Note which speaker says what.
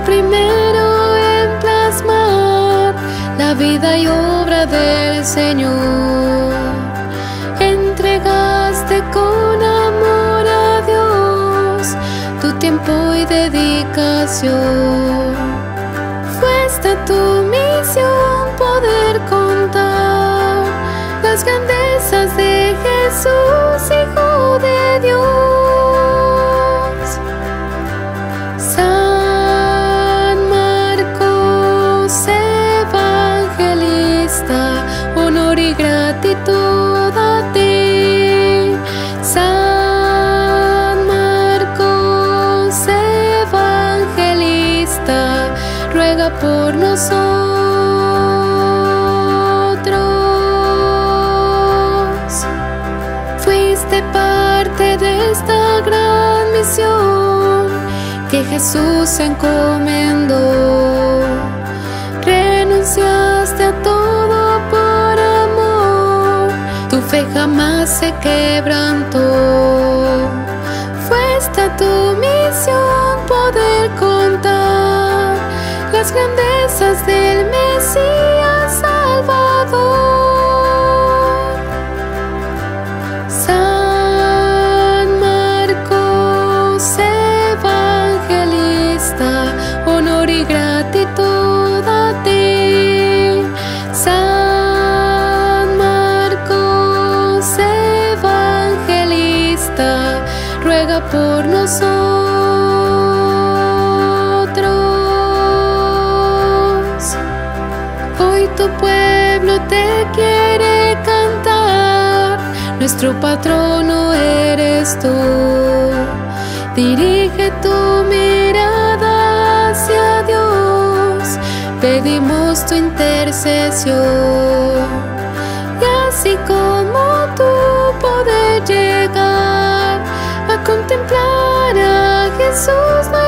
Speaker 1: primero en plasmar la vida y obra del Señor. Entregaste con amor a Dios tu tiempo y dedicación. Fue esta tu misión, poder contar las grandezas de Jesús, Hijo de Dios. San Marcos, evangelista, honor y gratitud a ti. San Marcos, evangelista, ruega por nosotros. Fuiste parte de esta gran misión que Jesús encomendó. Renunciaste a todo por amor, tu fe jamás se quebrantó. Fue esta tu misión, poder contar las grandezas del Mesías Salvador. San Marcos, evangelista, honor y gratitud a ti. San Marcos, evangelista, ruega por nosotros. Hoy tu pueblo te quiere cantar, nuestro patrono eres tú. Dirige tu mirada hacia Dios, pedimos tu intercesión. Y así como tú poder llegar a contemplar a Jesús